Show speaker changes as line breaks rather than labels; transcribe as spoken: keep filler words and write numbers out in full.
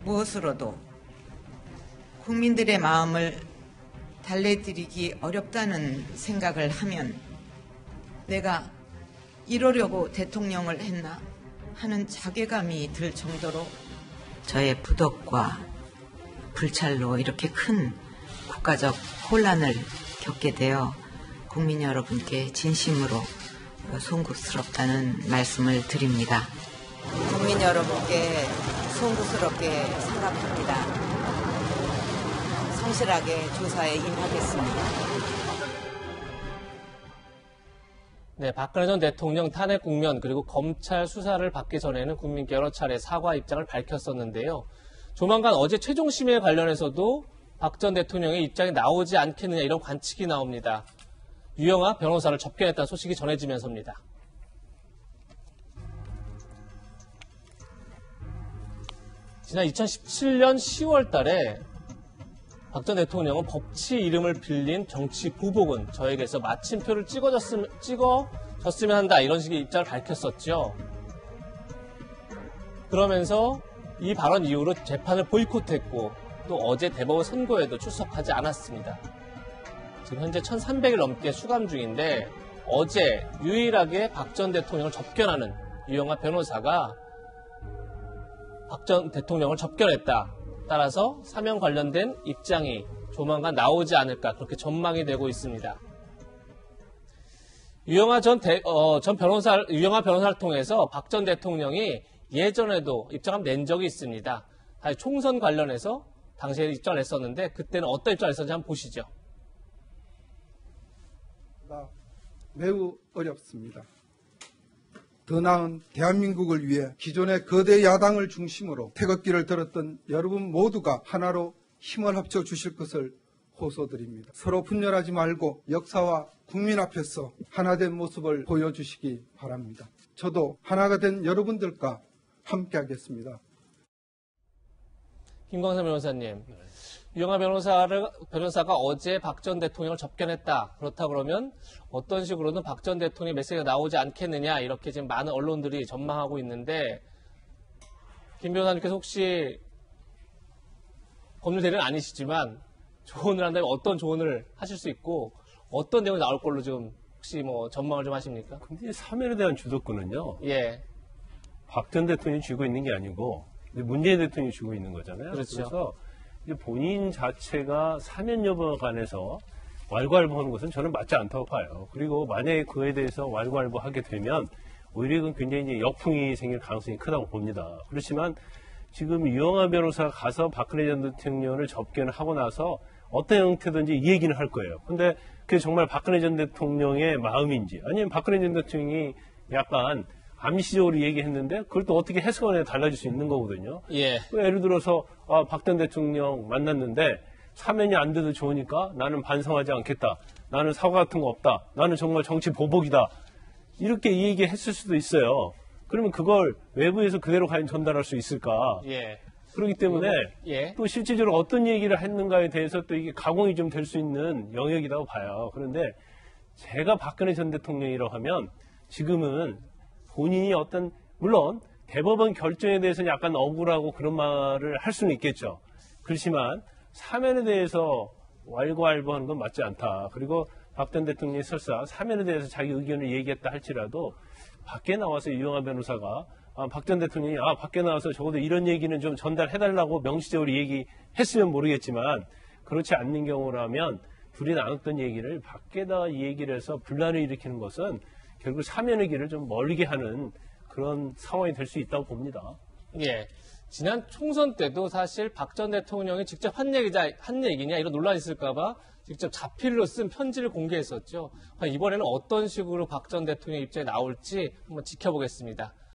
무엇으로도 국민들의 마음을 달래드리기 어렵다는 생각을 하면 내가 이러려고 대통령을 했나 하는 자괴감이 들 정도로 저의 부덕과 불찰로 이렇게 큰 국가적 혼란을 겪게 되어 국민 여러분께 진심으로 송구스럽다는 말씀을 드립니다. 국민 여러분께 송구스럽게 생각합니다. 성실하게 조사에 임하겠습니다.
네, 박근혜 전 대통령 탄핵 국면 그리고 검찰 수사를 받기 전에는 국민께 여러 차례 사과 입장을 밝혔었는데요. 조만간 어제 최종 심의에 관련해서도 박 전 대통령의 입장이 나오지 않겠느냐 이런 관측이 나옵니다. 유영하 변호사를 접견했다는 소식이 전해지면서입니다. 지난 이천십칠 년 시월 달에 박 전 대통령은 법치 이름을 빌린 정치 보복은 저에게서 마침표를 찍어줬으면, 찍어줬으면 한다 이런 식의 입장을 밝혔었죠. 그러면서 이 발언 이후로 재판을 보이콧했고 또 어제 대법원 선고에도 출석하지 않았습니다. 지금 현재 천삼백 일 넘게 수감 중인데 어제 유일하게 박 전 대통령을 접견하는 유영하 변호사가 박 전 대통령을 접견했다. 따라서 사면 관련된 입장이 조만간 나오지 않을까 그렇게 전망이 되고 있습니다. 유영하 전, 대, 어, 전 변호사, 유영하 변호사를 통해서 박 전 대통령이 예전에도 입장을 낸 적이 있습니다. 총선 관련해서 당시에 입장을 냈었는데 그때는 어떤 입장을 했었는지 한번 보시죠.
매우 어렵습니다. 더 나은 대한민국을 위해 기존의 거대 야당을 중심으로 태극기를 들었던 여러분 모두가 하나로 힘을 합쳐 주실 것을 호소드립니다. 서로 분열하지 말고 역사와 국민 앞에서 하나된 모습을 보여주시기 바랍니다. 저도 하나가 된 여러분들과 함께하겠습니다.
김광삼 변호사님, 유영하 변호사를, 변호사가 어제 박 전 대통령을 접견했다. 그렇다 그러면 어떤 식으로는 박 전 대통령의 메시지가 나오지 않겠느냐 이렇게 지금 많은 언론들이 전망하고 있는데 김 변호사님께서 혹시 법률 대리는 아니시지만 조언을 한다면 어떤 조언을 하실 수 있고 어떤 내용이 나올 걸로 지금 혹시 뭐 전망을 좀 하십니까?
근데 사면에 대한 주도권은요.
예.
박 전 대통령이 쥐고 있는 게 아니고 문재인 대통령이 쥐고 있는 거잖아요.
그렇죠.
그래서 이제 본인 자체가 사면 여부에 관해서 왈가왈부하는 것은 저는 맞지 않다고 봐요. 그리고 만약에 그에 대해서 왈가왈부하게 되면 오히려 이건 굉장히 이제 역풍이 생길 가능성이 크다고 봅니다. 그렇지만 지금 유영하 변호사가 가서 박근혜 전 대통령을 접견을 하고 나서 어떤 형태든지 이 얘기는 할 거예요. 근데 그게 정말 박근혜 전 대통령의 마음인지 아니면 박근혜 전 대통령이 약간 암시적으로 얘기했는데 그걸 또 어떻게 해석하느냐에 달라질 수 있는 거거든요.
예.
예를 들어서 아, 박 전 대통령 만났는데 사면이 안 돼도 좋으니까 나는 반성하지 않겠다. 나는 사과 같은 거 없다. 나는 정말 정치 보복이다. 이렇게 얘기했을 수도 있어요. 그러면 그걸 외부에서 그대로 과연 전달할 수 있을까?
예.
그렇기 때문에
예.
또 실질적으로 어떤 얘기를 했는가에 대해서 또 이게 가공이 좀 될 수 있는 영역이라고 봐요. 그런데 제가 박근혜 전 대통령이라고 하면 지금은 본인이 어떤 물론 대법원 결정에 대해서는 약간 억울하고 그런 말을 할 수는 있겠죠. 그렇지만 사면에 대해서 왈가왈부하는 건 맞지 않다. 그리고 박 전 대통령이 설사 사면에 대해서 자기 의견을 얘기했다 할지라도 밖에 나와서 유영하 변호사가 아, 박 전 대통령이 아 밖에 나와서 적어도 이런 얘기는 좀 전달해달라고 명시적으로 얘기했으면 모르겠지만 그렇지 않는 경우라면 둘이 나눴던 얘기를 밖에다 얘기를 해서 분란을 일으키는 것은 결국 사면의 길을 좀 멀게 하는 그런 상황이 될 수 있다고 봅니다.
예. 지난 총선 때도 사실 박 전 대통령이 직접 한 얘기자, 한 얘기냐 이런 논란이 있을까봐 직접 자필로 쓴 편지를 공개했었죠. 이번에는 어떤 식으로 박 전 대통령 입장이 나올지 한번 지켜보겠습니다.